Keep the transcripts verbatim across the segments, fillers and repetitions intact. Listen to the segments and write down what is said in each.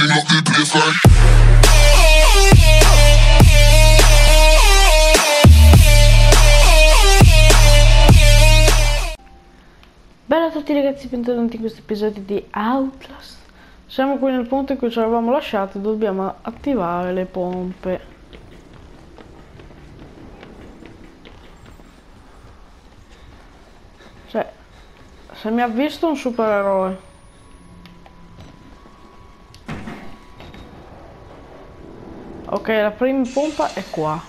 Bella a tutti ragazzi, bentornati in questo episodio di Outlast. Siamo qui nel punto in cui ci eravamo lasciati, dobbiamo attivare le pompe. Cioè, se mi ha visto un supereroe. Ok, la prima pompa è qua.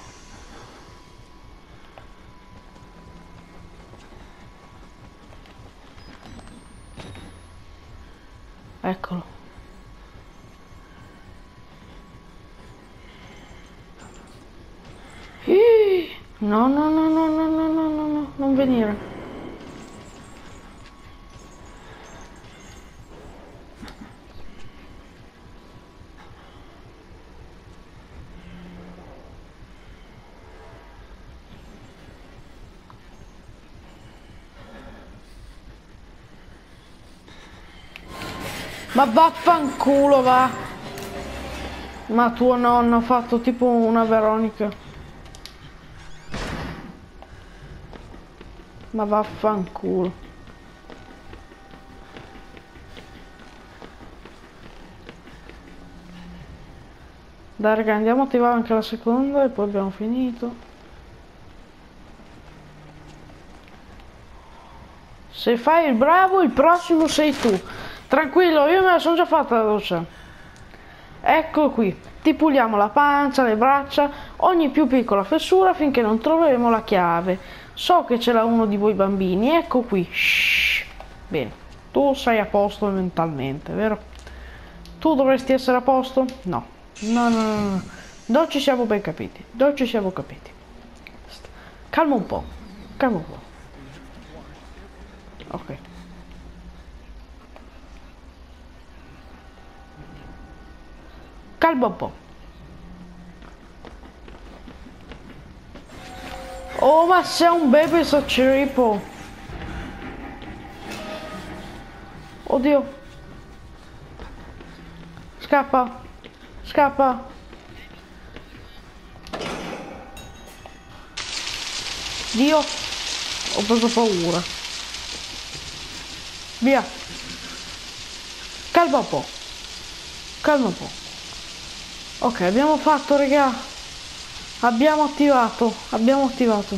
Eccolo. No, no, no, no, no, no, no, no, no, non venire. Ma vaffanculo, va! Ma tuo nonno ha fatto tipo una Veronica. Ma vaffanculo. Dai raga, andiamo a attivare anche la seconda e poi abbiamo finito. Se fai il bravo, il prossimo sei tu. Tranquillo, io me la sono già fatta la doccia. Ecco qui, ti puliamo la pancia, le braccia, ogni più piccola fessura finché non troveremo la chiave. So che ce l'ha uno di voi bambini, ecco qui. Shhh. Bene, tu sei a posto mentalmente, vero? Tu dovresti essere a posto? No, no, no, no, no. Non ci siamo ben capiti, non ci siamo capiti. Calma un po', calma un po'. Ok. Calma un po'. Oh, ma sei un baby so ciripo. Oddio. Scappa. Scappa. Dio. Ho preso paura. Via. Calma un po'. Calma un po'. Ok, abbiamo fatto, raga. Abbiamo attivato. Abbiamo attivato.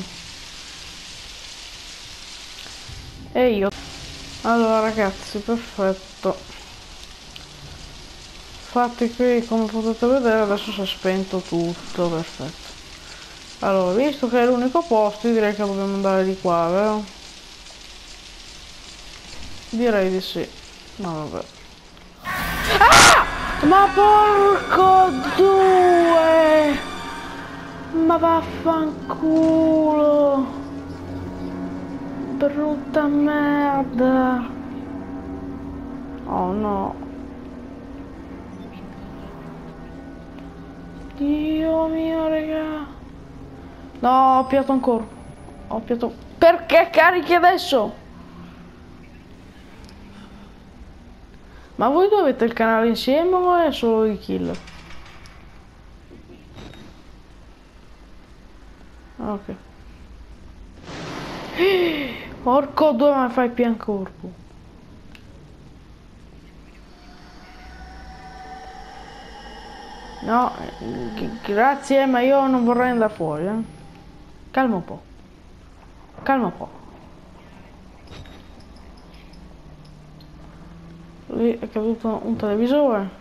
E io. Allora, ragazzi, perfetto. Infatti qui, come potete vedere, adesso si è spento tutto. Perfetto. Allora, visto che è l'unico posto, direi che dobbiamo andare di qua, vero? Direi di sì. No, vabbè. Ah! Ma porco due! Ma vaffanculo! Brutta merda! Oh no! Dio mio, raga! No, ho piato ancora! Ho piato... Perché carichi adesso? Ma voi due avete il canale insieme o è solo di Killer? Ok. Porco due, ma fai pian corpo. No, grazie, ma io non vorrei andare fuori, eh. Calma un po'. Calma un po'. Lì è caduto un televisore.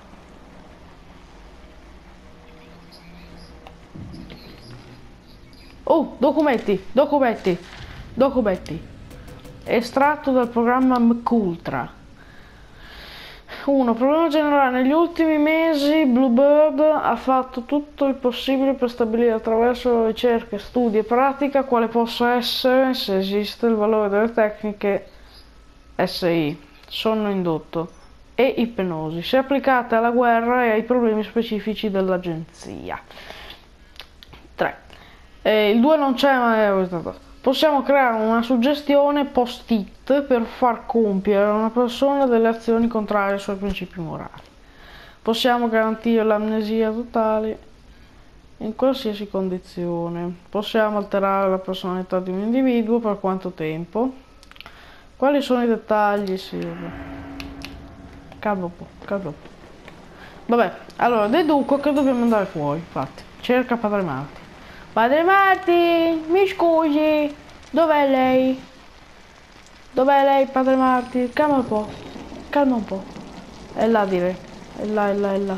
Oh, documenti, documenti, documenti. Estratto dal programma MKUltra. uno. Problema generale. Negli ultimi mesi Bluebird ha fatto tutto il possibile per stabilire attraverso ricerche, studi e pratica quale possa essere, se esiste, il valore delle tecniche S I, sonno indotto, e ipnosi, se applicate alla guerra e ai problemi specifici dell'agenzia. tre. Eh, il due non c'è, ma è... Possiamo creare una suggestione post-it per far compiere a una persona delle azioni contrarie ai suoi principi morali. Possiamo garantire l'amnesia totale in qualsiasi condizione. Possiamo alterare la personalità di un individuo per quanto tempo? Quali sono i dettagli? Sì, vabbè. Calma un po', calma un po'. Vabbè, allora deduco che dobbiamo andare fuori, infatti. Cerca Padre Marti. Padre Marti, mi scusi, dov'è lei? Dov'è lei, Padre Marti? Calma un po', calma un po'. È là, direi. È là, è là, è là.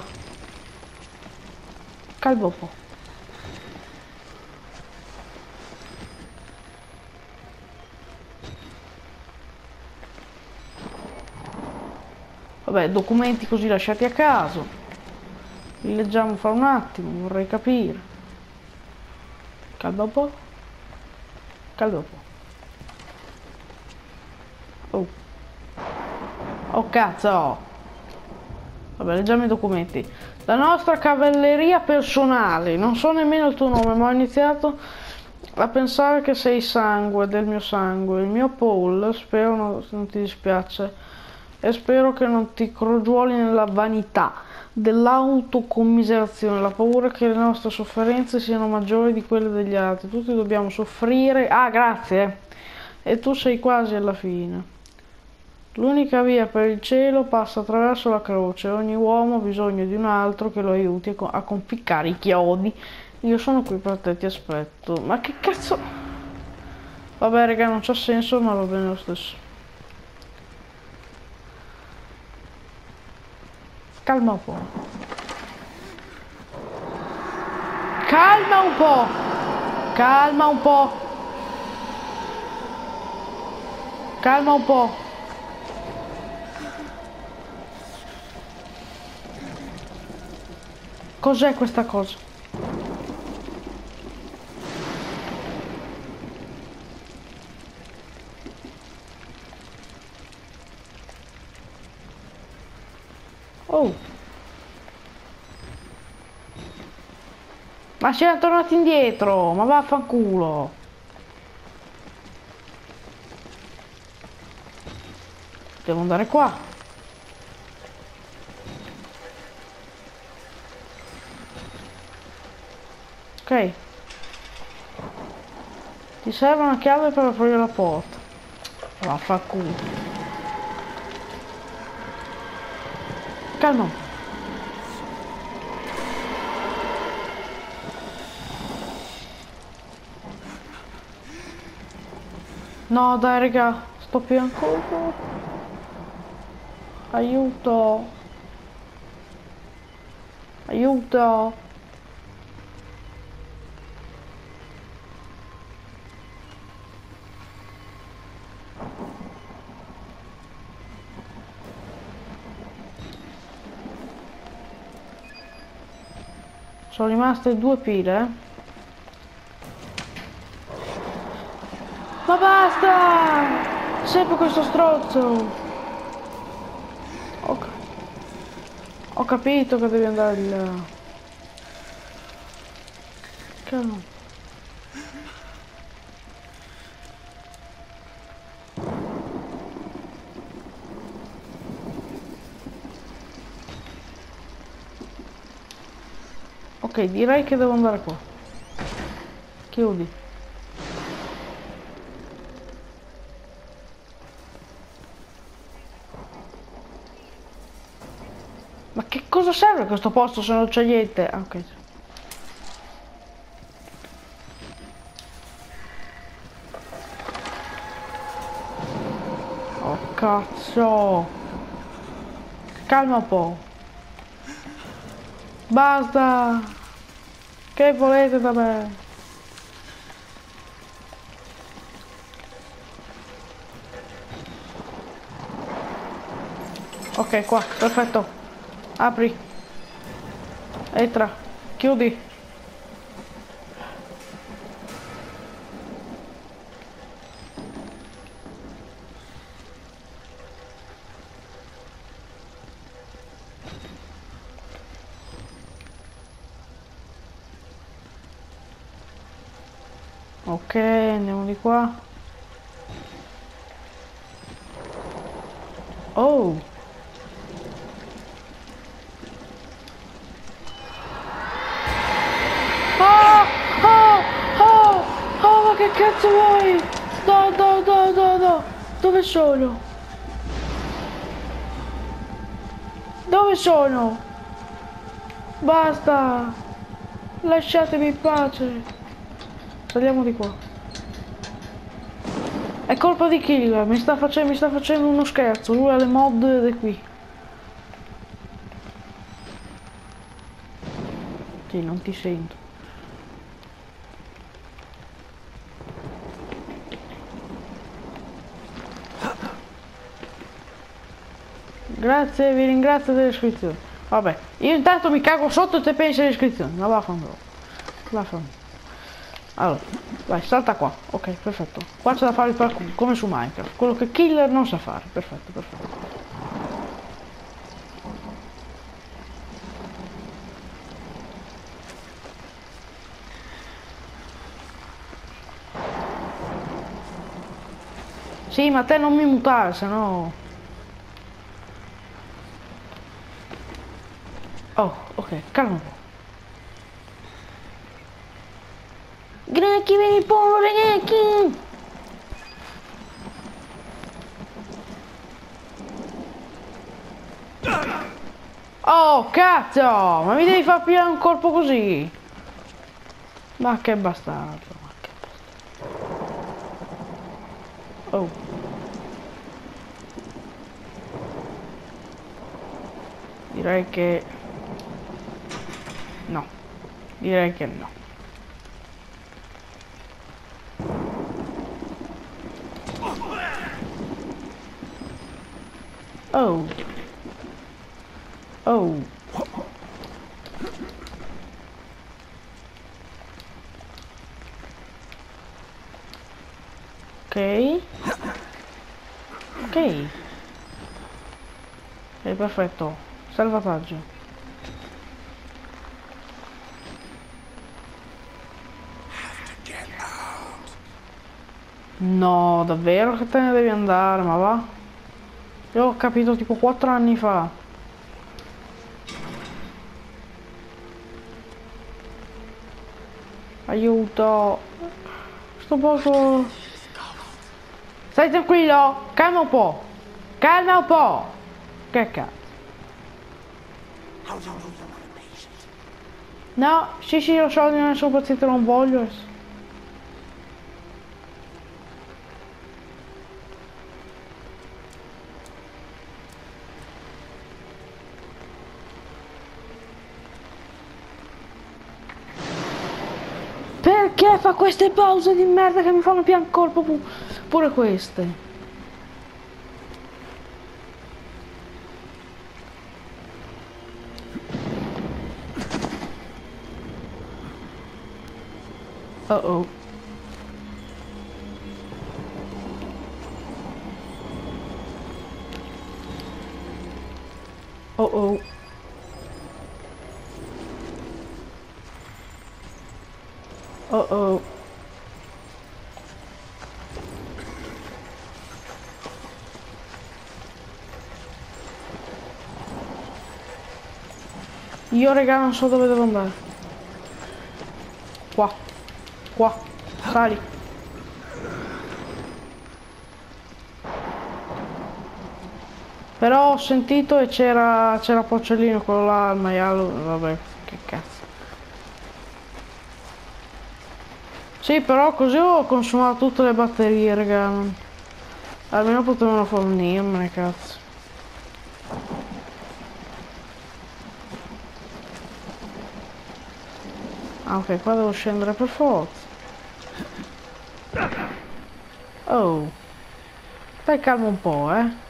Calma un po'. Vabbè, documenti così lasciati a caso. Li leggiamo fra un attimo, vorrei capire. Calma un po'. Calma un po'. Oh. Oh cazzo! Vabbè, leggiamo i documenti. La nostra cavalleria personale. Non so nemmeno il tuo nome, ma ho iniziato a pensare che sei sangue del mio sangue. Il mio Paul, spero non, non ti dispiace. E spero che non ti crogioli nella vanità dell'autocommiserazione, la paura che le nostre sofferenze siano maggiori di quelle degli altri. Tutti dobbiamo soffrire. Ah, grazie. E tu sei quasi alla fine. L'unica via per il cielo passa attraverso la croce. Ogni uomo ha bisogno di un altro che lo aiuti a conficcare i chiodi. Io sono qui per te, ti aspetto. Ma che cazzo? Vabbè, raga, non c'ha senso, ma va bene lo stesso. Calma un po'. Calma un po'. Calma un po'. Calma un po'. Cos'è questa cosa? Oh. Ma siamo tornati indietro, ma vaffanculo. Devo andare qua. Ok. Ti serve una chiave per aprire la porta. Vaffanculo. Calma. No, dai, raga, sto più ancora. Aiuto. Aiuto. Sono rimaste due pile, eh. Ma basta! Sempre questo strozzo! Ho, Ho capito che devi andare di là. Calma. Ok, direi che devo andare qua. Chiudi. Ma che cosa serve questo posto se non c'è niente? Ah, ok. Oh cazzo. Calma un po'. Basta. Che volete da me? Ok, qua, perfetto. Apri. Entra. Chiudi. Ok, andiamo di qua. Oh. Dove sono? Dove sono? Basta! Lasciatemi in pace! Saliamo di qua. È colpa di Killer, mi sta facendo, mi sta facendo uno scherzo, lui ha le mod ed è qui. Sì, non ti sento. Grazie, vi ringrazio delle iscrizioni. Vabbè, io intanto mi cago sotto e te pensi alle iscrizioni. Ma vaffanculo. Vaffanculo. Allora, vai, salta qua. Ok, perfetto. Qua c'è da fare il parkour, come su Minecraft. Quello che Killer non sa fare. Perfetto, perfetto. Sì, ma te non mi mutare, sennò... Oh, ok, calma un po'. Gnocchi, vieni il pollo, ragazzi! Oh, cazzo! Ma mi devi far pigliare un colpo così? Ma che bastardo, ma che bastardo. Oh. Direi che... No. Direi che no. Oh. Oh. Ok. Ok. Ok, perfetto. Salvataggio. No, davvero che te ne devi andare, ma va? Io ho capito tipo quattro anni fa. Aiuto. Sto poco... Stai tranquillo, calma un po'. Calma un po'. Che cazzo? No, sì sì lo so, non sono paziente, non voglio. Perché fa queste pause di merda che mi fanno pian colpo pu pure queste? Oh oh. Oh oh. Oh oh. Io raga non so dove devo andare. Qua. Qua. Sali. Però ho sentito e c'era c'era Porcellino, quello là, il maialo, vabbè, che cazzo. Sì, però così ho consumato tutte le batterie, raga. Almeno potevano fornirmene, cazzo. Ah, ok, qua devo scendere per forza. Oh. Stai calmo un po', eh.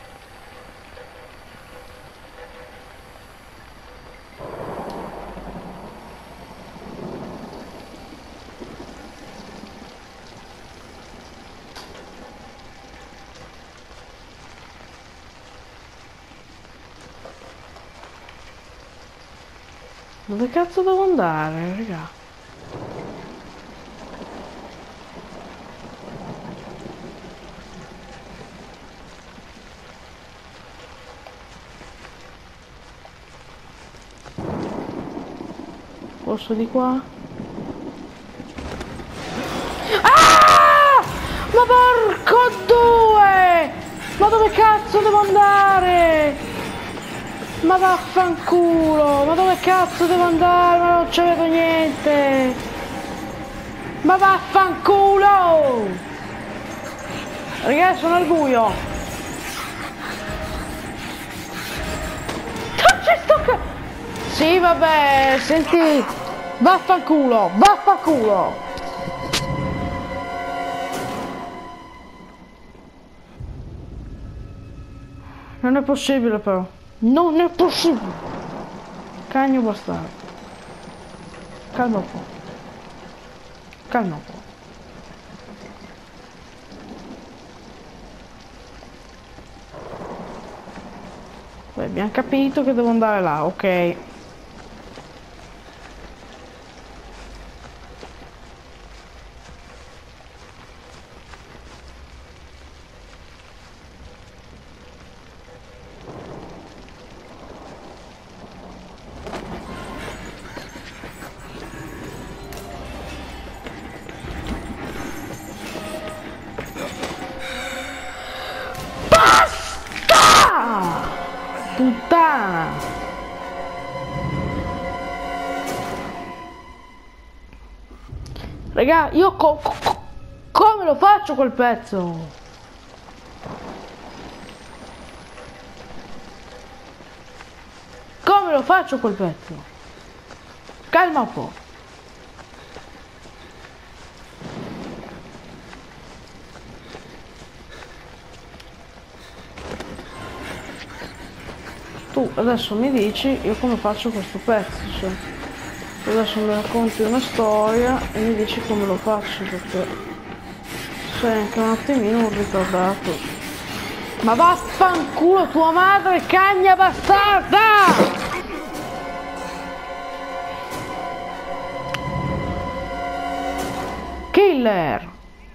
Dove cazzo devo andare, raga? Posso di qua? Ah! Ma porco due! Ma dove cazzo devo andare? Ma vaffanculo! Ma dove cazzo devo andare? Ma non ci vedo niente! Ma vaffanculo! Ragazzi, sono al buio! C'è sto ca... Sì, vabbè, senti... Vaffanculo! Vaffanculo! Non è possibile però. Non è possibile. Cagno bastardo. Calma un po'. Calma un po'. Beh, abbiamo capito che devo andare là, ok. Puttana! Raga, io co co come lo faccio quel pezzo? Come lo faccio quel pezzo? Calma un po'. Tu adesso mi dici io come faccio questo pezzo, cioè tu adesso mi racconti una storia e mi dici come lo faccio, perché sei anche un attimino un ritardato. Ma vaffanculo tua madre, cagna bastarda! Killer!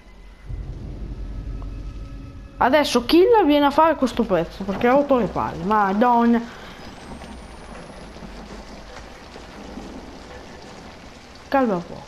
Adesso Killer viene a fare questo pezzo perché ha rotto le palle, madonna. Calma un po'.